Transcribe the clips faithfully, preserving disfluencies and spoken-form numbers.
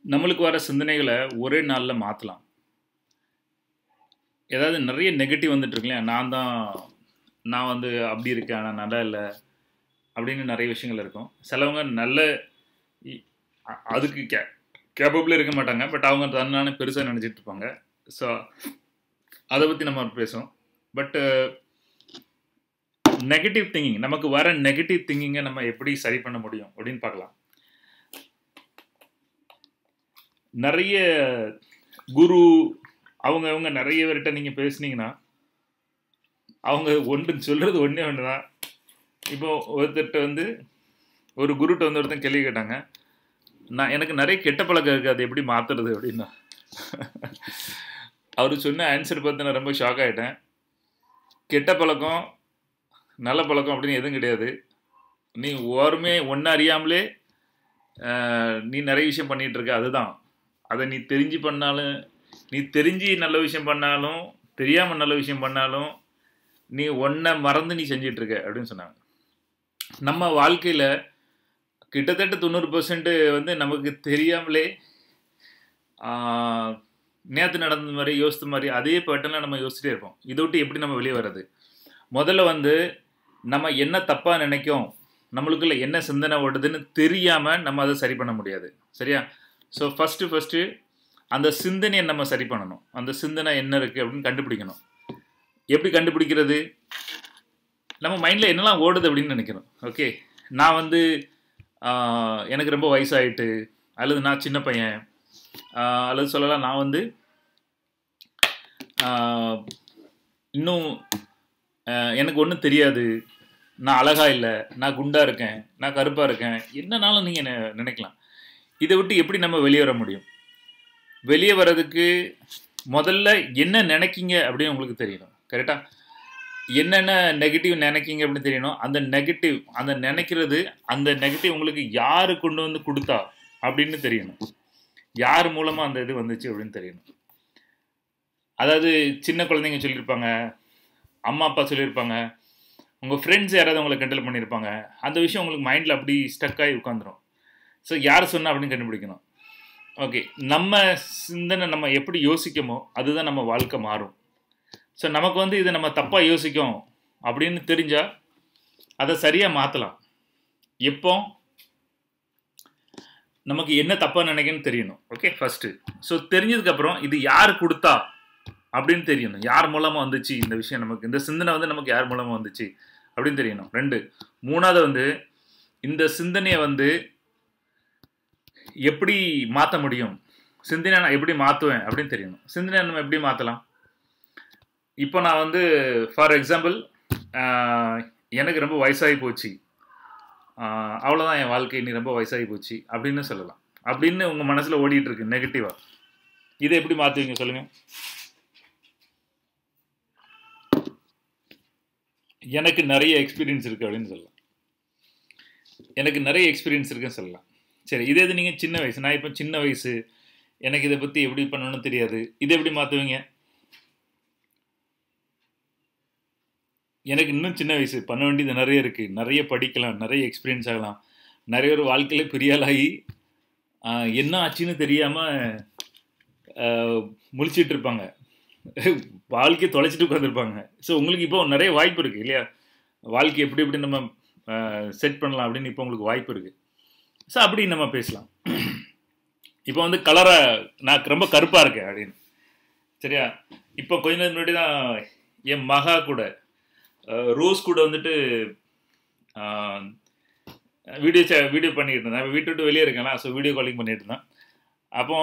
நம்மளுக்கு வர சிந்தனைகள ஒரே நாள்ல மாத்தலாம். ஏதாவது நெறைய நெகட்டிவ் வந்துட்டு இருக்கு இல்லையா? நான் தான் நான் வந்து அப்படி இருக்கேன். ஆனா நல்லா இல்ல. அப்படின்னு நெறைய விஷயங்கள் இருக்கும். சிலவங்க நல்ல இ அ அதுக்கு கே கேப்பபிளே இருக்க மாட்டாங்க. பட் அவங்க தன்னால பெருசா நெனச்சுட்டு இருப்பாங்க. ஸோ அத பத்தி நம்ம பேசுவோம். பட் நெகட்டிவ் திங்கிங் நமக்கு வர நெகட்டிவ் திங்கிங்க நம்ம எப்படி சரி பண்ண முடியும் அப்படின்னு பார்க்கலாம். நெறைய குரு அவங்க அவங்க நெறைய பேர்ட்ட நீங்க பேசுனீங்கன்னா, அவங்க ஒன்று சொல்றது ஒண்ணே ஒண்ணு தான். இப்போ ஒருத்தர்ட்ட வந்து ஒரு குருட்ட வந்து ஒருத்தன் கேள்வி கேட்டாங்க. நான் எனக்கு நெறைய கெட்ட பழக்கம் இருக்கு. அத எப்படி மாத்துறது அப்படின்னா. அவரு சொன்ன ஆன்சர் பார்த்து நான் ரொம்ப ஷாக் ஆயிட்டேன். கெட்ட பழக்கம், நல்ல பழக்கம் அப்படின்னு எதுவும் கிடையாது. நீ ஓருமே ஒண்ண அறியாமலே அ நீ நெறைய விஷயம் பண்ணிட்டு இருக்க. அதுதான். அத நீ தெரிஞ்சு பண்ணாலும் நீ தெரிஞ்சு நல்ல விஷயம் பண்ணாலும், தெரியாம நல்ல விஷயம் பண்ணாலும், நீ ஒண்ண மறந்து நீ செஞ்சுட்டு இருக்க அப்படின்னு சொன்னாங்க. நம்ம வாழ்க்கையில கிட்டத்தட்ட தொண்ணூறு சதவீதம் வந்து நமக்கு தெரியாமலே ஆ நேத்து நடந்த மாரி, யோசித்த மாரி அதே பேட்டர்ன்ல நம்ம யோசிச்சுட்டே இருப்போம். இத விட்டு எப்படி நம்ம வெளிய வர்றது? முதல்ல வந்து நம்ம என்ன தப்பா நெனைக்கோம், நம்மளுக்குள்ள என்ன சிந்தனை ஓடுதுன்னு தெரியாம நம்ம அத சரி பண்ண முடியாது. சரியா? ஸோ ஃபர்ஸ்ட்டு ஃபர்ஸ்ட்டு அந்த சிந்தனைய நம்ம சரி பண்ணணும். அந்த சிந்தனை என்ன இருக்கு அப்படின்னு கண்டுபிடிக்கணும். எப்படி கண்டுபிடிக்கிறது? நம்ம மைண்ட்ல என்னலாம் ஓடுது அப்படின்னு நெனைக்கணும். ஓகே. நான் வந்து ஆ எனக்கு ரொம்ப வயசாயிட்டு, அல்லது நான் சின்ன பையன், ஆ அல்லது சொல்லலாம் நான் வந்து ஆ இன்னும் அ எனக்கு ஒண்ணும் தெரியாது. நான் அழகா இல்ல. நான் குண்டா இருக்கேன். நான் கருப்பா இருக்கேன். என்னனாலும் நீங்க நெ நெனைக்கலாம். இத விட்டு எப்படி நம்ம வெளிய வர முடியும்? வெளிய வரதுக்கு முதல்ல என்ன நெனைக்கீங்க அப்படின்னு உங்களுக்கு தெரியணும். கரெக்ட்டா? என்னென்ன நெகட்டிவ் நெனைக்கீங்க அப்படின்னு தெரியணும். அந்த நெகட்டிவ் அந்த நெனைக்கிறது அந்த நெகட்டிவ் உங்களுக்கு யாரு கொண்டு வந்து குடுத்தா அப்படின்னு தெரியணும். யார் மூலமா அந்த இது வந்துச்சு அப்படின்னு தெரியணும். அதாவது சின்ன குழந்தைங்க சொல்லியிருப்பாங்க. அம்மா, அப்பா சொல்லியிருப்பாங்க. உங்க ஃப்ரெண்ட்ஸ் யாராவது உங்கள கிண்டல் பண்ணியிருப்பாங்க. அந்த விஷயம் உங்களுக்கு மைண்ட்ல அப்படி ஸ்டக் ஆகி உட்காந்துரும். ஸோ யார் சொன்னா அப்படின்னு கண்டுபிடிக்கணும். ஓகே. நம்ம சிந்தனை நம்ம எப்படி யோசிக்கமோ, அதுதான் நம்ம வாழ்க்கை மாறும். ஸோ நமக்கு வந்து இத நம்ம தப்பா யோசிக்கோம் அப்படின்னு தெரிஞ்சா, அத சரியா மாத்தலாம். எப்போ? நமக்கு என்ன தப்பா நெனைக்கிறேன்னு தெரியணும். Okay first. ஸோ தெரிஞ்சதுக்கு அப்புறம் இது யார் குடுத்தா அப்படின்னு தெரியணும். யார் மூலமா வந்துச்சு இந்த விஷயம் நமக்கு? இந்த சிந்தனை வந்து நமக்கு யார் மூலமா வந்துச்சு அப்படின்னு தெரியணும். ரெண்டு மூணாவது வந்து இந்த சிந்தனைய வந்து எப்படி மாத்த முடியும்? சிந்தனைய நான் எப்படி மாத்துவேன் அப்படின்னு தெரியணும். சிந்தனைய நம்ம எப்படி மாத்தலாம்? இப்போ நான் வந்து ஃபார் எக்ஸாம்பிள் அ எனக்கு ரொம்ப வயசாகி போச்சு. ஆ அவ்வளோதான் என் வாழ்க்கை. இனி ரொம்ப வயசாகி போச்சு அப்படின்னு சொல்லலாம். அப்படின்னு உங்க மனசுல ஓடிட்டு இருக்கு நெகட்டிவா. இத எப்படி மாத்துவீங்க சொல்லுங்க? எனக்கு நெறைய எக்ஸ்பீரியன்ஸ் இருக்கு அப்படின்னு சொல்லலாம். எனக்கு நெறைய எக்ஸ்பீரியன்ஸ் இருக்குன்னு சொல்லலாம். சரி இதே இது நீங்க சின்ன வயசு. நான் இப்ப சின்ன வயசு. எனக்கு இத பத்தி எப்படி பண்ணணும்னு தெரியாது. இத எப்படி மாத்துவீங்க? எனக்கு இன்னும் சின்ன வயசு. பண்ண வேண்டியது நெறைய இருக்கு. நெறைய படிக்கலாம். நெறைய எக்ஸ்பீரியன்ஸ் ஆகலாம். நெறைய பேர் வாழ்க்கையில பெரிய ஆளாகி ஆ என்ன ஆச்சுன்னு தெரியாம அ முழிச்சிட்டு இருப்பாங்க. வாழ்க்கைய தொலைச்சுட்டு உட்கார்ந்திருப்பாங்க. ஸோ உங்களுக்கு இப்போ நெறைய வாய்ப்பு இருக்கு இல்லையா? வாழ்க்கைய எப்படி எப்படி நம்ம அ செட் பண்ணலாம் அப்படின்னு இப்போ உங்களுக்கு வாய்ப்பு இருக்கு. ஸோ அப்படி நம்ம பேசலாம். இப்போ வந்து கலரா நான் ரொம்ப கருப்பா இருக்கேன் அப்படின்னு. சரியா? இப்போ கொஞ்ச நேரம் முன்னாடி தான் என் மகா கூட அ ரோஸ் கூட வந்துட்டு ஆ வீடியோ ச வீடியோ பண்ணிட்டு இருந்தேன். வீட்ட விட்டு வெளிய இருக்கேனா, ஸோ வீடியோ காலிங் பண்ணிட்டு இருந்தேன். அப்போ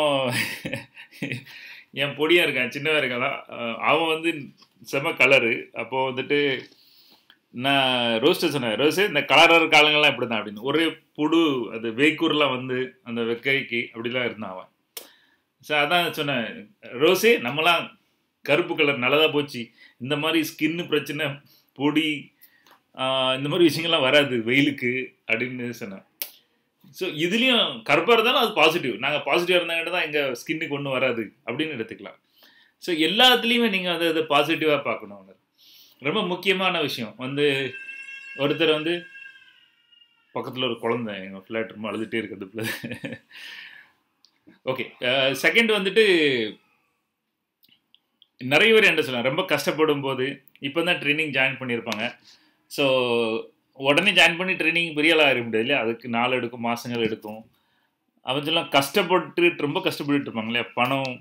என் பொடியன் இருக்கான். சின்னவன் இருக்கான். அ அவன் வந்து செம்ம கலரு. அப்போ வந்துட்டு நான் ரோஸ்ட்ட சொன்னேன். "ரோஸு இந்த கலரா இருக்க ஆளுங்கலாம் இப்படிதான்" அப்படின்னு. ஒரே புழு அது வேக்கூர்லாம் வந்து அந்த வெக்கைக்கு அப்படிலாம் இருந்தான் அவன். ஸோ அதான் சொன்னேன். "ரோஸு நம்மலாம் கருப்பு கலர் நல்லதா போச்சு. இந்த மாரி ஸ்கின் பிரச்சனை, பொடி ஆ இந்த மாரி விஷயங்கள்லாம் வராது வெயிலுக்கு" அப்படின்னு சொன்னேன். ஸோ இதுலயும் கருப்பா இருந்தாலும் அது பாசிட்டிவ். நாங்க பாசிட்டிவா இருந்தாங்கட்டு தான் எங்க ஸ்கின்னுக்கு ஒண்ணும் வராது அப்படின்னு எடுத்துக்கலாம். ஸோ எல்லாத்துலயுமே நீங்க அத அத பாசிட்டிவா பார்க்கணும். ரொம்ப முக்கியமான விஷயம் வந்து ஒருத்தர் வந்து பக்கத்துல ஒரு குழந்தை எங்க ஃப்ளாட் ரொம்ப அழுதுட்டே இருக்குது. ஓகே. செகண்ட் வந்துட்டு நிறைய பேர் என்ன சொல்லலாம், ரொம்ப கஷ்டப்படும் போது இப்போ தான் ட்ரைனிங் ஜாயின் பண்ணியிருப்பாங்க. ஸோ உடனே ஜாயின் பண்ணி ட்ரைனிங் பெரிய ஆளாக இருக்க முடியாது இல்லையா, அதுக்கு நாள் எடுக்கும், மாதங்கள் எடுக்கும். அவங்கெல்லாம் கஷ்டப்பட்டு ரொம்ப கஷ்டப்பட்டு இருப்பாங்க இல்லையா, பணம்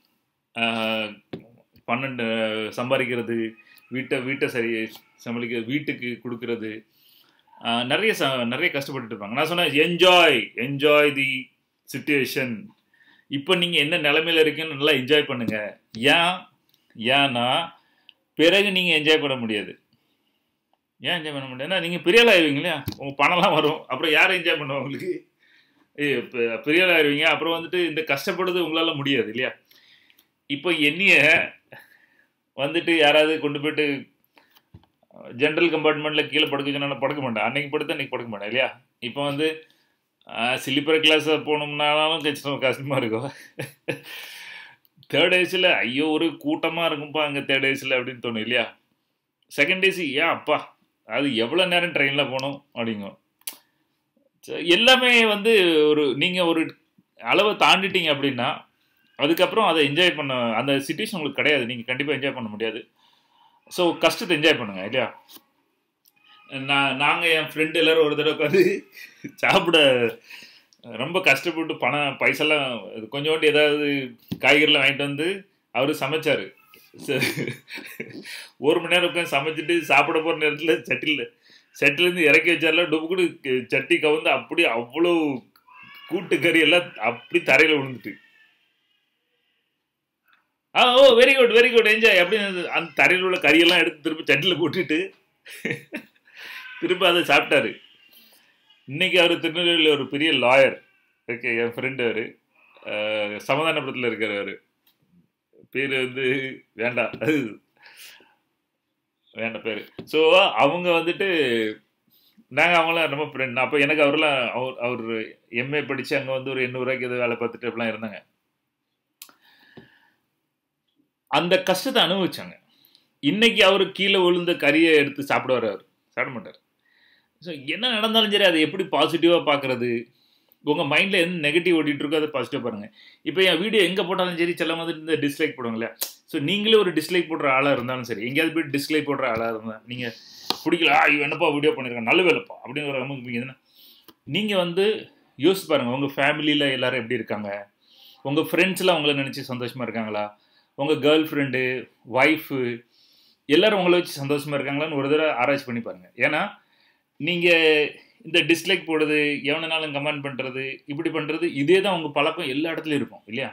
பன்னெண்டு சம்பாதிக்கிறது, வீட்டை வீட்டை சரி சமாளிக்கிறது, வீட்டுக்கு கொடுக்கறது, நிறைய ச நிறைய கஷ்டப்பட்டு இருப்பாங்க. நான் சொன்னேன் என்ஜாய் என்ஜாய் தி சிச்சுவேஷன். இப்போ நீங்கள் என்ன நிலைமையில் இருக்கீங்கன்னு நல்லா என்ஜாய் பண்ணுங்க. ஏன் ஏன்னா பிறகு நீங்கள் என்ஜாய் பண்ண முடியாது. ஏன் என்ஜாய் பண்ண முடியாதுன்னா நீங்கள் பெரிய ஆள் ஆயிடுவீங்க இல்லையா, உங்கள் பணம்லாம் வரும், அப்புறம் யாரும் என்ஜாய் பண்ணுவோம் உங்களுக்கு? ஏ பெரிய ஆள் ஆயிடுவீங்க, அப்புறம் வந்துட்டு இந்த கஷ்டப்படுறது உங்களால் முடியாது இல்லையா. இப்போ என்னைய வந்துட்டு யாராவது கொண்டு போய்ட்டு ஜென்ரல் கம்பார்ட்மெண்ட்டில் கீழே படுக்க சொன்னா படுக்க மாட்டேன், அன்றைக்கி படுத்து அன்றைக்கி படுக்க மாட்டேன் இல்லையா. இப்போ வந்து ஸ்லீப்பர் கிளாஸில் போனோம்னாலும் கஷ்டம் கஷ்டமாக இருக்கும். தேர்ட் ஏசியில் ஐயோ ஒரு கூட்டமாக இருக்கும்ப்பா அங்கே தேர்ட் ஏசியில் அப்படின்னு தோணும் இல்லையா. செகண்ட் ஏசி ஏன் அப்பா அது எவ்வளோ நேரம் ட்ரெயினில் போகணும் அப்படிங்க. எல்லாமே வந்து ஒரு நீங்கள் ஒரு அளவை தாண்டிட்டீங்க அப்படின்னா அதுக்கப்புறம் அதை என்ஜாய் பண்ண அந்த சிச்சுவேஷன் உங்களுக்கு கிடையாது, நீங்கள் கண்டிப்பாக என்ஜாய் பண்ண முடியாது. ஸோ கஷ்டத்தை என்ஜாய் பண்ணுங்கள் இல்லையா. நான் நாங்கள் என் ஃப்ரெண்டு எல்லோரும் ஒரு தடவை உட்காந்து சாப்பிட ரொம்ப கஷ்டப்பட்டு பணம் பைசெல்லாம் கொஞ்சோண்டு ஏதாவது காய்கறிலாம் வாங்கிட்டு வந்து அவர் சமைச்சார். ஒரு மணி நேரம் உட்காந்து சமைச்சிட்டு சாப்பிட போகிற நேரத்தில் சட்டியில் சட்டிலேருந்து இறக்கி வச்சார்ல, டுப்புக்குடு சட்டி கவுந்து அப்படி அவ்வளோ கூட்டு கறி எல்லாம் அப்படி தரையில் விழுந்துட்டு, ah oh very good very good enjoy அப்படின்னு அந்த தரையில் உள்ள கறியெல்லாம் எடுத்து திருப்பி சட்டியில் போட்டுட்டு திருப்பி அதை சாப்பிட்டாரு. இன்னைக்கு அவர் திருநெல்வேலியில் ஒரு பெரிய லாயர். ஓகே, என் ஃப்ரெண்டு அவர் சமாதானபுரத்தில் இருக்கார். அவர் பேர் வந்து வேண்டாம், அது வேண்டாம் பேர். ஸோ அவங்க வந்துட்டு நாங்கள் அவங்களாம் ரொம்ப ஃப்ரெண்ட். அப்போ எனக்கு அவரெல்லாம் அவர் அவர் எம்ஏ படித்து அங்கே வந்து ஒரு எண்ணூறுரூவாய்க்கு எதாவது வேலை பார்த்துட்டு அப்படிலாம் இருந்தாங்க. அந்த கஷ்டத்தை அனுபவிச்சாங்க. இன்னைக்கு அவர் கீழே விழுந்த கறியை எடுத்து சாப்பிடுவார், அவர் சாப்பிட மாட்டார். ஸோ என்ன நடந்தாலும் சரி அதை எப்படி பாசிட்டிவாக பார்க்குறது, உங்கள் மைண்டில் எந்த நெகட்டிவ் ஓட்டிகிட்டு இருக்கோ அதை பாசிட்டிவாக பாருங்கள். இப்போ என் வீடியோ எங்கே போட்டாலும் சரி சில மாதிரி இந்த டிஸ்லைக் போடுவாங்க இல்லையா. ஸோ நீங்களே ஒரு டிஸ்லைக் போடுற ஆளாக இருந்தாலும் சரி, எங்கேயாவது போய்ட்டு டிஸ்லைக் போடுற ஆளாக இருந்தால் நீங்கள் பிடிக்கல, இவன் என்னப்பா வீடியோ பண்ணியிருக்காங்க நல்ல வேலைப்பா அப்படின்னு ஒரு அமுக்குப்பீங்கன்னா நீங்கள் வந்து யோசிச்சு பாருங்கள், உங்கள் ஃபேமிலியில் எல்லோரும் எப்படி இருக்காங்க, உங்கள் ஃப்ரெண்ட்ஸ்லாம் உங்களை நினச்சி சந்தோஷமாக இருக்காங்களா, உங்கள் கேர்ள் ஃப்ரெண்டு ஒய்ஃபு எல்லோரும் உங்களை வச்சு சந்தோஷமாக இருக்காங்களான்னு ஒரு தடவை ஆராய்ச்சி பண்ணி பாருங்கள். ஏன்னா நீங்கள் இந்த டிஸ்லைக் போடுறது, எவனாலும் கமெண்ட் பண்ணுறது, இப்படி பண்ணுறது, இதே தான் உங்கள் பழக்கம் எல்லா இடத்துலையும் இருக்கும் இல்லையா.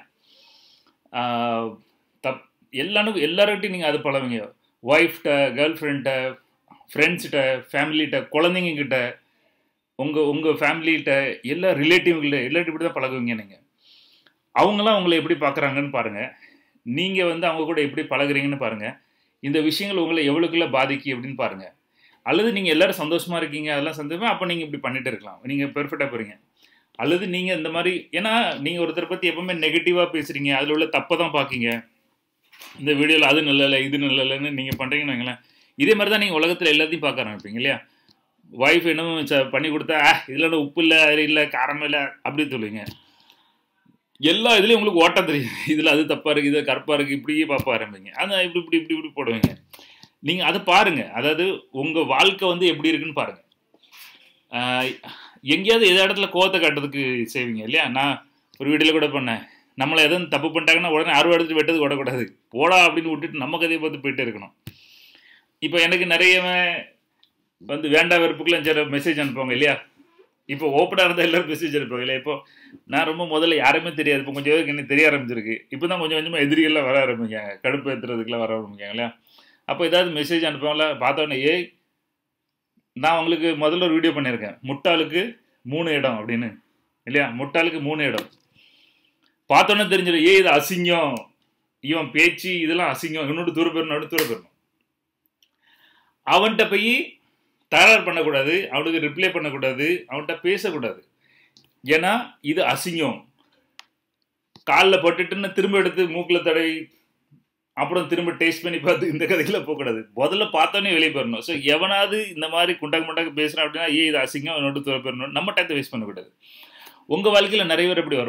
தப் எல்லாருக்கும் எல்லார்கிட்டையும் நீங்கள் அது பழகுவீங்க. ஒய்ஃப்கிட்ட, கேர்ள் ஃப்ரெண்ட்ட, ஃப்ரெண்ட்ஸ்கிட்ட, ஃபேமிலிகிட்ட, குழந்தைங்கக்கிட்ட, உங்கள் உங்கள் ஃபேமிலிகிட்ட, எல்லா ரிலேட்டிவ்கிட்ட எல்லார்கிட்ட இப்படி தான் பழகுவீங்க. நீங்கள் அவங்களாம் உங்களை எப்படி பார்க்குறாங்கன்னு பாருங்கள். நீங்கள் வந்து அவங்க கூட எப்படி பழகுறீங்கன்னு பாருங்கள். இந்த விஷயங்கள் உங்களை எவ்வளோக்குள்ள பாதிக்கு அப்படின்னு பாருங்கள். அல்லது நீங்கள் எல்லோரும் சந்தோஷமாக இருக்கீங்க, அதெல்லாம் சந்தோஷமாக, அப்போ நீங்கள் இப்படி பண்ணிட்டு இருக்கலாம், நீங்கள் பெர்ஃபெக்டாக போகிறீங்க. அல்லது நீங்கள் இந்த மாதிரி, ஏன்னா நீங்கள் ஒருத்தரை பற்றி எப்போவுமே நெகட்டிவாக பேசுகிறீங்க, அதில் உள்ள தப்பை தான் பார்க்கிங்க. இந்த வீடியோவில் அது நல்ல இல்லை இது நல்ல இல்லைன்னு நீங்கள் பண்ணுறீங்கன்னு வைங்களேன். இதே மாதிரி தான் நீங்கள் உலகத்தில் எல்லாத்தையும் பார்க்க ஆரம்பிப்பீங்க இல்லையா. ஒய்ஃப் என்னமோ பண்ணி கொடுத்தா இதில் உப்பு இல்லை, அது இல்லை, காரமே இல்லை அப்படி சொல்லுவீங்க. எல்லா இதுலேயும் உங்களுக்கு ஓட்ட தெரியும், இதில் அது தப்பாக இருக்குது, இது கருப்பாக இருக்குது, இப்படியே பார்ப்ப ஆரம்பிங்க. ஆனால் இப்படி இப்படி இப்படி இப்படி போடுவீங்க. நீங்கள் அதை பாருங்கள், அதாவது உங்கள் வாழ்க்கை வந்து எப்படி இருக்குன்னு பாருங்கள். எங்கேயாவது எந்த இடத்துல கோவத்தை காட்டுறதுக்கு செய்வீங்க இல்லையா. நான் ஒரு வீடியோவில் கூட பண்ணேன், நம்மளை எதுவும் தப்பு பண்ணிட்டாங்கன்னா உடனே அறுவை எடுத்து வெட்டது ஓடக்கூடாது, போடா அப்படின்னு விட்டுட்டு நம்ம கதையை பார்த்து போயிட்டே இருக்கணும். இப்போ எனக்கு நிறைய வந்து வேண்டா வெறுப்புக்கெல்லாம் சில மெசேஜ் அனுப்புவாங்க இல்லையா. இப்போ ஓப்பனாக இருந்தால் எல்லோரும் மெசேஜ் அனுப்புவாங்க இல்லையா. இப்போ நான் ரொம்ப முதல்ல யாருமே தெரியாது, இப்போ கொஞ்சம் பேருக்கு எனக்கு தெரிய ஆரம்பிச்சிருக்கு. இப்போ தான் கொஞ்சம் கொஞ்சமாக எதிரிகள்லாம் வர ஆரம்பிக்காங்க, கடுப்பு ஏற்றுறதுக்குலாம் வர ஆரம்பிக்காங்க இல்லையா. அப்போ ஏதாவது மெசேஜ் அனுப்புவாங்களா, பார்த்தோன்னே ஏய் நான் உங்களுக்கு முதல்ல ஒரு வீடியோ பண்ணியிருக்கேன், முட்டாளுக்கு மூணு இடம் அப்படின்னு இல்லையா. முட்டாளுக்கு மூணு இடம் பார்த்தோன்னே தெரிஞ்சிடும், ஏ இது அசிங்கம், இவன் பேச்சு இதெல்லாம் அசிங்கம், இன்னொன்று தூர போயிடணும் அப்படி தூர போயிடணும். அவன்கிட்ட போய் தகராறு பண்ணக்கூடாது, அவனுக்கு ரிப்ளை பண்ணக்கூடாது, அவன்கிட்ட பேசக்கூடாது. ஏன்னா இது அசிங்கம். காலில் பட்டுட்டுன்னு திரும்ப எடுத்து மூக்கில் தடவி அப்புறம் திரும்ப டேஸ்ட் பண்ணி பார்த்து இந்த கதைக்கெல்லாம் போகக்கூடாது. முதல்ல பார்த்தோன்னே வெளியே போயிடணும். ஸோ எவனாவது இந்த மாதிரி குண்டாக்கு முண்டாக்கு பேசுகிறான் அப்படின்னா ஏ இது அசிங்கம், என்னோட தூர போயிடணும், நம்ம டைத்தை வேஸ்ட் பண்ணக்கூடாது. உங்கள் வாழ்க்கையில் நிறைய பேர் எப்படி வருவாங்க,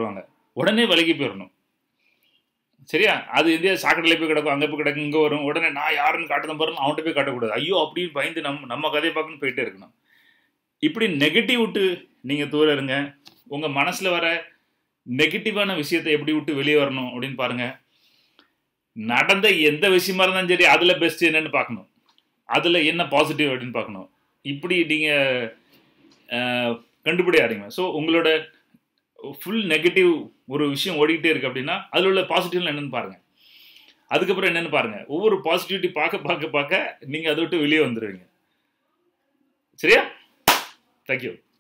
உடனே விலகி போயிடணும். சரியா? அது இதே சாக்கடையில் போய் கிடக்கும், அங்கே போய் கிடக்கும், இங்கே வரும், உடனே நான் யாருன்னு காட்டுதான் பாருன்னு அவன்கிட்ட போய் காட்டக்கூடாது. ஐயோ அப்படின்னு பயந்து நம்ம நம்ம கதையை பார்க்கணும்னு போயிட்டே இருக்கணும். இப்படி நெகட்டிவ் விட்டு நீங்கள் தூர இருங்க. உங்கள் மனசில் வர நெகட்டிவான விஷயத்தை எப்படி விட்டு வெளியே வரணும் அப்படின்னு பாருங்கள். நடந்த எந்த விஷயமா இருந்தாலும் சரி, அதில் பெஸ்ட் என்னன்னு பார்க்கணும், அதில் என்ன பாசிட்டிவ் அப்படின்னு பார்க்கணும். இப்படி நீங்கள் கண்டுபிடி ஆரம்பிங்க. ஸோ உங்களோட ஃபுல் நெகட்டிவ் ஒரு விஷயம் ஓடிக்கிட்டே இருக்குது அப்படின்னா அதில் உள்ள பாசிட்டிவ்லாம் என்னென்னு பாருங்கள். அதுக்கப்புறம் என்னென்னு பாருங்கள். ஒவ்வொரு பாசிட்டிவிட்டி பார்க்க பார்க்க பார்க்க நீங்கள் அதை விட்டு வெளியே வந்துடுவீங்க. சரியா? தேங்க்யூ.